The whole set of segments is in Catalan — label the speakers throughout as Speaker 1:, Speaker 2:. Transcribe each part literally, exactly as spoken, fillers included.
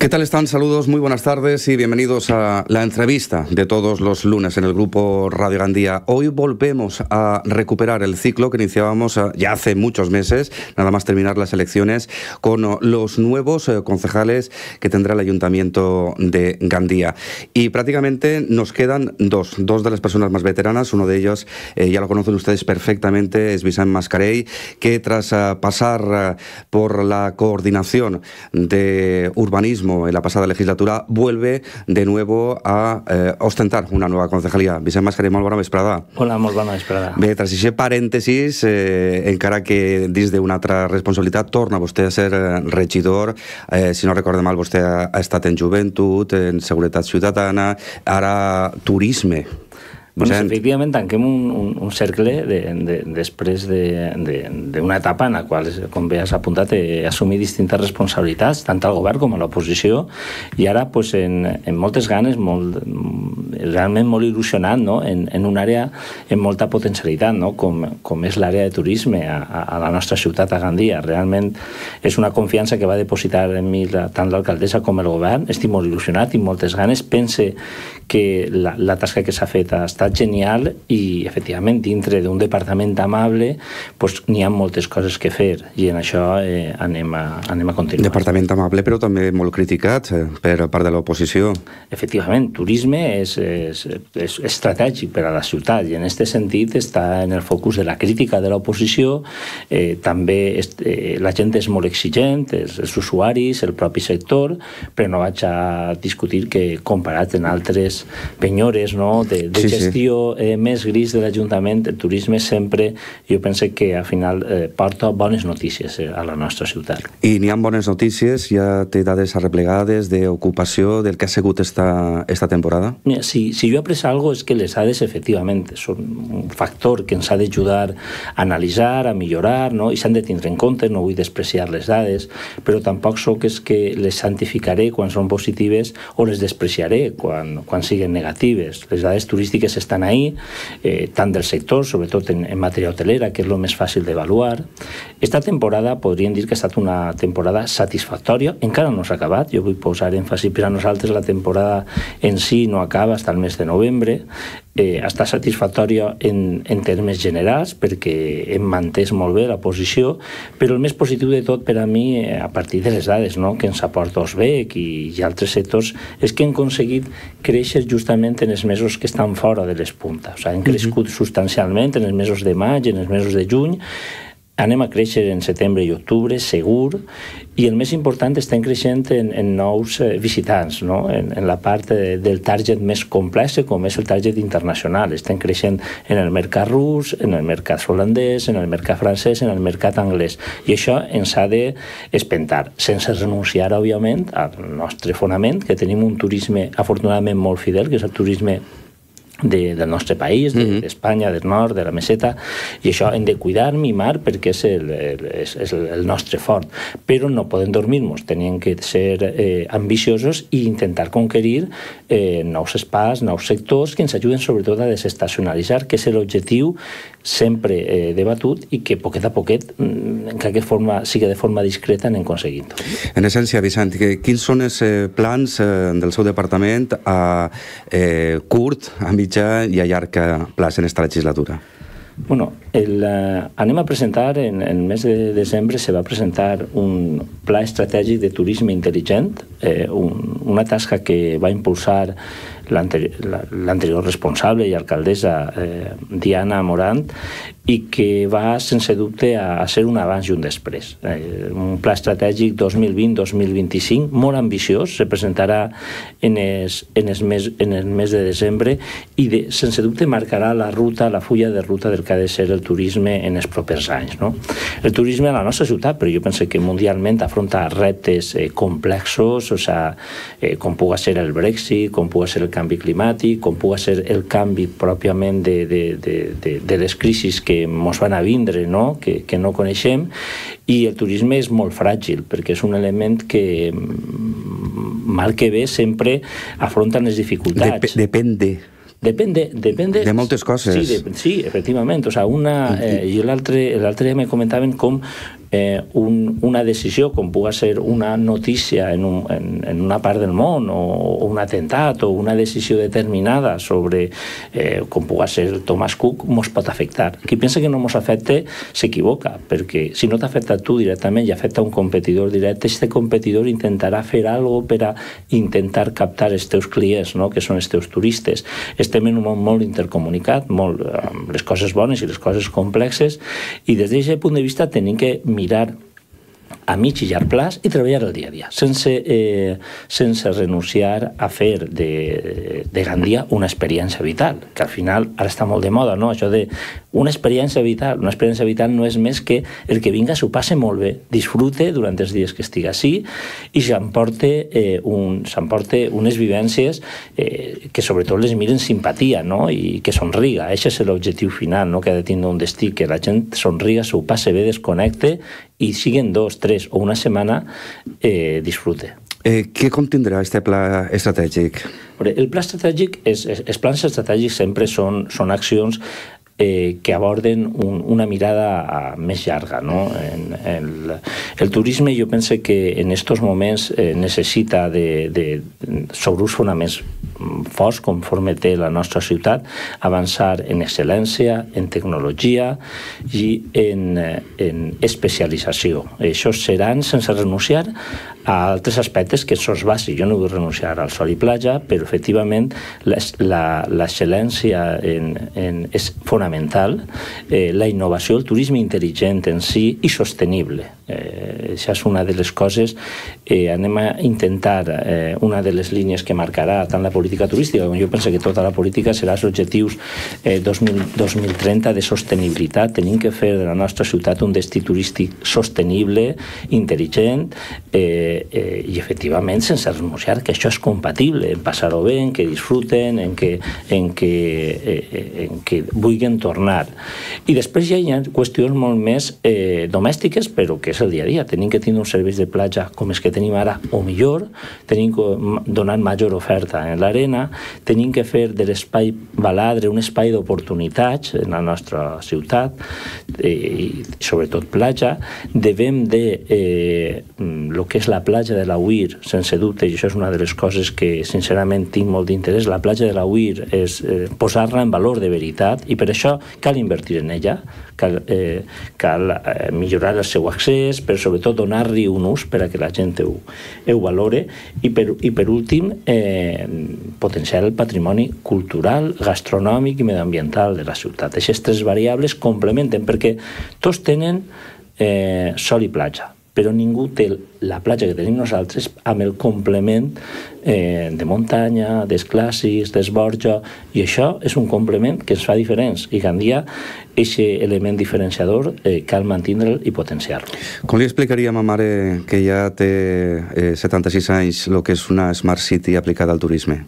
Speaker 1: ¿Qué tal están? Saludos, muy buenas tardes y bienvenidos a la entrevista de todos los lunes en el grupo Radio Gandía. Hoy volvemos a recuperar el ciclo que iniciábamos ya hace muchos meses, nada más terminar las elecciones, con los nuevos concejales que tendrá el Ayuntamiento de Gandía. Y prácticamente nos quedan dos, dos de las personas más veteranas. Uno de ellos, eh, ya lo conocen ustedes perfectamente, es Vicent Mascarell, que tras uh, pasar uh, por la coordinación de urbanismo en la pasada legislatura, vuelve de nuevo a eh, ostentar una nova concejalía. Vicent Mascarell, molt bona vesprada.
Speaker 2: Hola, molt bona vesprada.
Speaker 1: Bé, tras aquest parèntesis, eh, encara que dins d'una altra responsabilitat, torna vostè a ser regidor. Eh, si no recorde mal, vostè ha, ha estat en joventut, en seguretat ciutadana, ara turisme.
Speaker 2: Doncs, efectivament, tanquem un, un, un cercle de, de, després d'una de, de etapa en la qual, com bé has apuntat, he assumit distintes responsabilitats, tant al govern com a l'oposició, i ara, pues, en, en moltes ganes, molt, realment molt il·lusionat, no? en, en una àrea amb molta potencialitat, no? com, com és l'àrea de turisme a, a la nostra ciutat, a Gandia. Realment és una confiança que va depositar en mi la, tant l'alcaldessa com el govern. Estic molt il·lusionat i moltes ganes. Pense que la, la tasca que s'ha fet ha estat genial i, efectivament, dintre d'un departament amable, pues, n'hi ha moltes coses que fer i en això eh, anem, a, anem a continuar.
Speaker 1: Departament amable, però també molt criticat eh, per part de l'oposició.
Speaker 2: Efectivament, turisme és, és, és estratègic per a la ciutat i en aquest sentit està en el focus de la crítica de l'oposició. Eh, també és, eh, la gent és molt exigent, els, els usuaris, el propi sector, però no vaig a discutir que comparat en altres penyores, no, de, de
Speaker 1: sí,
Speaker 2: gestió
Speaker 1: sí.
Speaker 2: Eh, més gris de l'Ajuntament, el turisme sempre, jo penso que al final eh, porta bones notícies eh, a la nostra ciutat.
Speaker 1: I n'hi ha bones notícies, ja té dades arreplegades d'ocupació del que ha sigut esta, esta temporada?
Speaker 2: Mira, si, si jo he après alguna cosa és que les dades efectivament són un factor que ens ha d'ajudar a analitzar, a millorar, no? I s'han de tindre en compte, no vull despreciar les dades, però tampoc soc és que les santificaré quan són positives o les despreciaré quan, quan siguen negatives. Les dades turístiques estan ahí, eh, tant del sector, sobretot en, en matèria hotelera, que és el més fàcil d'avaluar. Esta temporada podríem dir que ha estat una temporada satisfactòria, encara no s'ha acabat, jo vull posar èmfasi per a nosaltres, la temporada en si no acaba fins al mes de novembre, eh, està satisfactòria en, en termes generals perquè hem mantès molt bé la posició, però el més positiu de tot per a mi, eh, a partir de les dades, no?, que ens aporta Osbec i, i altres sectors, és que hem aconseguit créixer justament en els mesos que estan fora de les puntes. O sigui, hem crescut uh-huh. substancialment en els mesos de maig, en els mesos de juny, anem a créixer en setembre i octubre, segur, i el més important, estem creixent en, en nous eh, visitants, no? en, en la part eh, del target més complex, com és el target internacional. Estem creixent en el mercat rus, en el mercat holandès, en el mercat francès, en el mercat anglès. I això ens ha d'espentar, sense renunciar, òbviament, al nostre fonament, que tenim un turisme afortunadament molt fidel, que és el turisme De, del nostre país, d'Espanya, de, del nord, de la meseta, i això hem de cuidar, mimar, perquè és el, el, és, és el nostre fort. Però no podem dormir-nos, tenim que ser eh, ambiciosos i intentar conquerir eh, nous espais, nous sectors que ens ajuden sobretot a desestacionalitzar, que és l'objectiu sempre eh, debatut i que poquet a poquet, encara que forma, sigui de forma discreta, anem aconseguint.
Speaker 1: En essència, Vicent, quins són els eh, plans eh, del seu departament a eh, curt, a mitjà i a llarg plaç en esta legislatura?
Speaker 2: Bueno, el, uh, anem a presentar, en el mes de desembre se va presentar un pla estratègic de turisme intel·ligent, eh, un, una tasca que va impulsar l'anterior responsable i alcaldessa eh, Diana Morant i que va, sense dubte, a, a ser un abans i un després. Eh, un pla estratègic dos mil vint dos mil vint-i-cinc, molt ambiciós, se presentarà en el, en el, mes, en el mes de desembre i, de, sense dubte, marcarà la ruta, la fulla de ruta del que ha de ser el turisme en els propers anys. No? El turisme a la nostra ciutat, però jo penso que mundialment afronta reptes eh, complexos, o sea, eh, com pugui ser el Brexit, com pugui ser el canvi climàtic, com pugui ser el canvi pròpiament de, de, de, de, de les crisis que ens van a vindre, no? Que, que no coneixem, i el turisme és molt fràgil, perquè és un element que, mal que bé, sempre afronta les dificultats.
Speaker 1: Dep depende.
Speaker 2: Depende, depende...
Speaker 1: De moltes coses.
Speaker 2: Sí, de, sí, efectivament. O sea, una, eh, jo l'altre dia me comentaven com eh, un, una decisió com pugui ser una notícia en, un, en, en una part del món o, o un atemptat o una decisió determinada sobre eh, com pugui ser Thomas Cook, mos pot afectar. Qui pensa que no mos afecta s'equivoca, perquè si no t'afecta tu directament i afecta un competidor directe, este competidor intentarà fer alguna cosa per a intentar captar els teus clients, no? Que són els teus turistes. Estem en un món molt intercomunicat, molt, amb les coses bones i les coses complexes, i des d'aquest punt de vista tenim que mirar a mig i llarg plaç i treballar el dia a dia, sense, eh, sense renunciar a fer de, de Gandia una experiència vital, que al final ara està molt de moda, no? Això de una experiència vital. Una experiència vital no és més que el que vinga s'ho passe molt bé, disfrute durant els dies que estigui així i s'emporte eh, un, s'emporte unes vivències eh, que sobretot les miren simpatia, no? I que somriga. Aquest és l'objectiu final, no? Que ha de tindre un destí, que la gent somriga, s'ho passe bé, desconnecte i siguen dos, tres o una setmana eh, disfrute.
Speaker 1: Eh, què contindrà aquest pla estratègic?
Speaker 2: El pla estratègic, és, és, els plans estratègics sempre són, són accions eh, que aborden un, una mirada a, més llarga, no? En, el, el turisme jo penso que en aquests moments eh, necessita de, de, sobre uns fonaments forts, conforme té la nostra ciutat, avançar en excel·lència, en tecnologia i en, en especialització. Això seran sense renunciar a altres aspectes que són bàsics. Jo no vull renunciar al sol i platja, però efectivament l'excel·lència en, en, és fonamental. Eh, la innovació, el turisme intel·ligent en si i sostenible. Eh, això és una de les coses. Eh, anem a intentar, eh, una de les línies que marcarà tant la política turística, com jo penso que tota la política serà els objectius eh, dos mil trenta de sostenibilitat. Tenim que fer de la nostra ciutat un destí turístic sostenible, intel·ligent, eh, eh, i efectivament sense renunciar que això és compatible, en passar-ho bé, en que disfruten, en que, en que, eh, en que vulguin tornar. I després ja hi ha qüestions molt més eh, domèstiques, però que és el dia a dia. Tenim que tindre uns serveis de platja com els que tenim ara, o millor, tenim que donar major oferta en l'arena, tenim que fer de l'espai Baladre un espai d'oportunitats en la nostra ciutat, eh, i sobretot platja. Devem de eh, el que és la platja de la Uir, sense dubte, i això és una de les coses que sincerament tinc molt d'interès, la platja de la Uir és eh, posar-la en valor de veritat, i per això cal invertir en ella, cal, eh, cal eh, millorar el seu accés, però sobretot donar-li un ús per a que la gent ho, ho valore, i per, i per últim eh, potenciar el patrimoni cultural, gastronòmic i medioambiental de la ciutat. Aquestes tres variables complementen, perquè tots tenen eh, sol i platja, però ningú té la platja que tenim nosaltres amb el complement eh, de muntanya, dels clàssics, dels Borja, i això és un complement que ens fa diferents, i Gandia, aquest element diferenciador, eh, cal mantindre'l i potenciar-lo.
Speaker 1: Com li explicaria a ma mare, que ja té eh, setanta-sis anys, el que és una Smart City aplicada al turisme?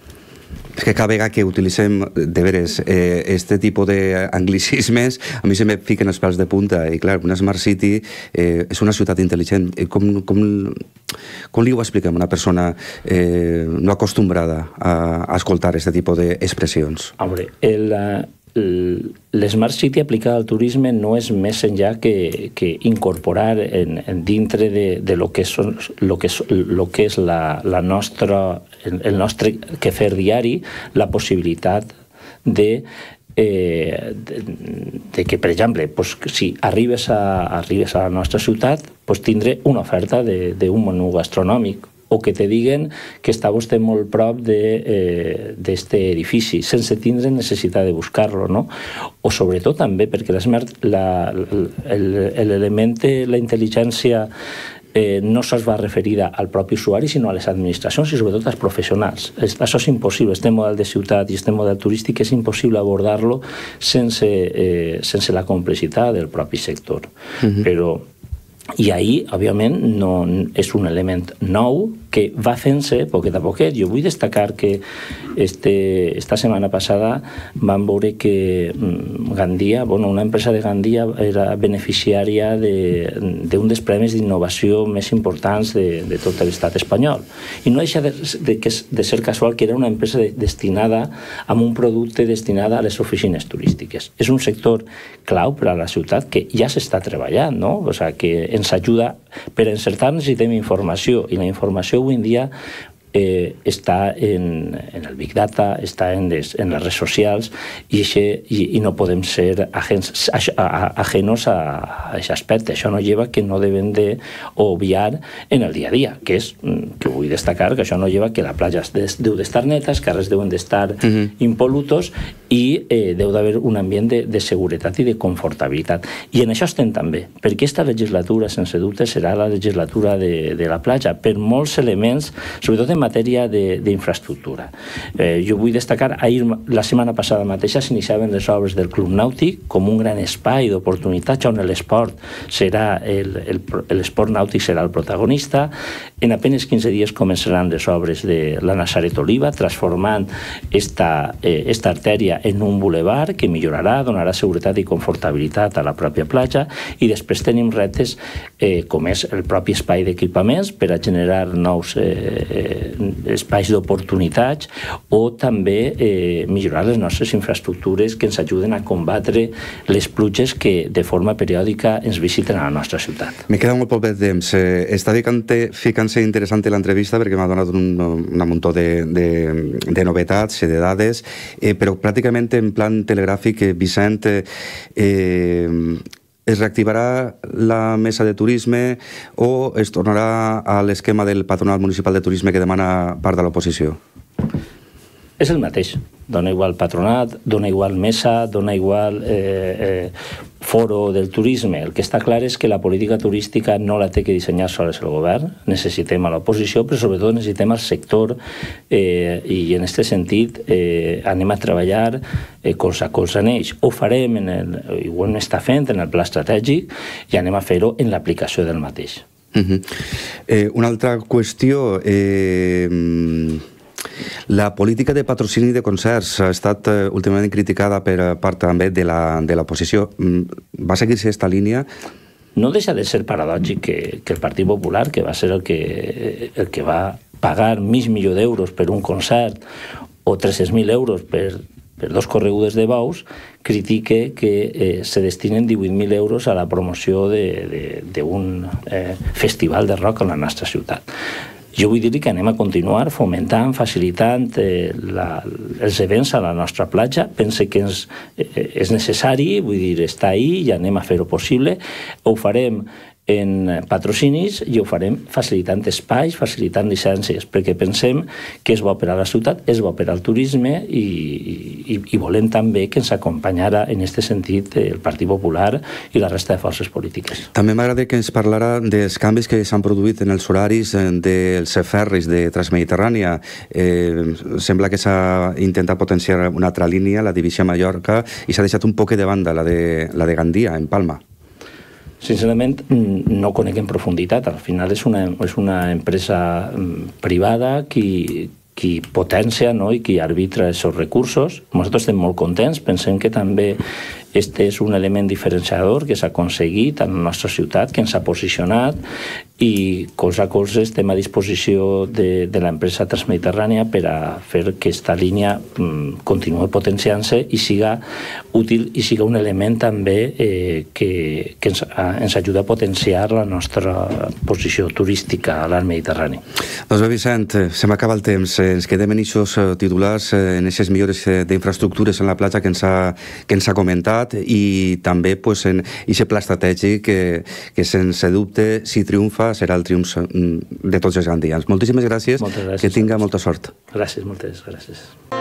Speaker 1: És que cada vegada que utilitzem, de veres, eh, este tipus d'anglicismes, a mi se me fiquen els pèls de punta. I clar, una Smart City eh, és una ciutat intel·ligent. Com, com, com li ho expliquem a una persona eh, no acostumbrada a, a escoltar aquest tipus d'expressions?
Speaker 2: Home, el... l'Smart City aplicada al turisme no és més enllà que, que incorporar en, en dintre de, de lo que, son, lo que, lo que és la, la nostra, el nostre quefer diari, la possibilitat de Eh, de, de que, per exemple, pues, si arribes a, arribes a la nostra ciutat, pues, tindré una oferta d'un menú gastronòmic, o que te diguen que està vostè molt prop d'aquest eh, edifici, sense tindre necessitat de buscar-lo, no? O sobretot també perquè l'element de la intel·ligència Eh, no sols va referida al propi usuari, sinó a les administracions i sobretot als professionals. Això és impossible, este model de ciutat i este model turístic és impossible abordar-lo sense, eh, sense la complexitat del propi sector. Uh-huh. Però, i ahir, òbviament, no, és un element nou, que va fent-se poquet a poquet. Jo vull destacar que este, esta setmana passada vam veure que Gandia, bueno, una empresa de Gandia era beneficiària d'un dels premis d'innovació més importants de, de tot l'estat espanyol. I no deixa de, de, de ser casual que era una empresa de, destinada amb un producte destinada a les oficines turístiques. És un sector clau per a la ciutat que ja s'està treballant, no? O sigui, que ens ajuda. Per encertar necessitem informació, i la informació avui en dia Eh, està en, en el Big Data, està en les, en les redes socials, i, eixe, i, i no podem ser agens, a, a, ajenos a aquest aspecte. Això no lleva que no devem d'obviar en el dia a dia, que és, que vull destacar, que això no lleva que la platja deu d'estar neta, els carrers deuen d'estar uh-huh. impol·lutos, i eh, deu d'haver un ambient de, de seguretat i de confortabilitat. I en això estem també, perquè aquesta legislatura, sense dubte, serà la legislatura de, de la platja, per molts elements, sobretot en matèria d'infraestructura. Eh, jo vull destacar, ahir, la setmana passada mateixa, s'iniciaven les obres del Club Nàutic com un gran espai d'oportunitats on l'esport serà, l'esport nàutic serà el protagonista. En apenas quinze dies començaran les obres de la Nazaret Oliva, transformant esta, eh, esta artèria en un bulevard que millorarà, donarà seguretat i confortabilitat a la pròpia platja, i després tenim reptes eh, com és el propi espai d'equipaments per a generar nous eh, espais d'oportunitats, o també eh, millorar les nostres infraestructures que ens ajuden a combatre les pluges que de forma periòdica ens visiten a la nostra ciutat.
Speaker 1: Me queda molt poc de temps. Eh, està ficant-se interessant l'entrevista perquè m'ha donat un, un muntó de, de, de novetats i de dades, eh, però pràcticament en plan telegràfic, eh, Vicent, eh, eh, es reactivarà la mesa de turisme o es tornarà a l'esquema del patronat municipal de turisme que demana part de l'oposició?
Speaker 2: És el mateix. Dona igual patronat, dona igual mesa, dona igual eh, eh, foro del turisme. El que està clar és que la política turística no la té que dissenyar sols el govern. Necessitem a l'oposició, però sobretot necessitem al sector, eh, i en aquest sentit eh, anem a treballar eh, colze a colze en ells. Ho farem, en el, i ho hem estat fent en el pla estratègic, i anem a fer-ho en l'aplicació del mateix.
Speaker 1: Uh-huh. eh, una altra qüestió... Eh... La política de patrocini de concerts ha estat eh, últimament criticada per part també de l'oposició. Va seguir-se aquesta línia?
Speaker 2: No deixa de ser paradògic que, que el Partit Popular, que va ser el que, el que va pagar mig milió d'euros per un concert o tres-cents mil euros per, per dos corregudes de bous, critique que eh, se destinen divuit mil euros a la promoció d'un eh, festival de rock en la nostra ciutat. Jo vull dir que anem a continuar fomentant, facilitant eh, la, els events a la nostra platja. Pense que ens, eh, és necessari, vull dir, està ahí i anem a fer-ho possible. Ho farem en patrocinis i ho farem facilitant espais, facilitant llicències, perquè pensem que és bo per a la ciutat, és bo per al turisme, i, i, i volem també que ens acompanyara en aquest sentit el Partit Popular i la resta de forces polítiques.
Speaker 1: També m'agrada que ens parlara dels canvis que s'han produït en els horaris dels ferris de Transmediterrània. Eh, sembla que s'ha intentat potenciar una altra línia, la divisió a Mallorca, i s'ha deixat un poc de banda la de, la de Gandia, en Palma.
Speaker 2: Sincerament, no conec en profunditat. Al final és una, és una empresa privada qui, qui potència, no?, i qui arbitra els seus recursos. Nosaltres estem molt contents, pensem que també este és un element diferenciador que s'ha aconseguit en la nostra ciutat, que ens ha posicionat, i colze a colze estem a disposició de, de l'empresa Transmediterrània per a fer que aquesta línia mm, continuï potenciant-se i siga útil i siga un element també eh, que, que ens, a, ens ajuda a potenciar la nostra posició turística a l'art mediterrani.
Speaker 1: Doncs bé, Vicent, se m'acaba el temps. Ens quedem en aquests titulars, en aquestes millores d'infraestructures en la platja que ens ha, que ens ha comentat, i també pues, en aquest pla estratègic que, que sense dubte, si triomfa, serà el triomf de tots els gandians. Moltíssimes gràcies,
Speaker 2: moltes gràcies,
Speaker 1: que tinga molta sort.
Speaker 2: Gràcies, moltes gràcies.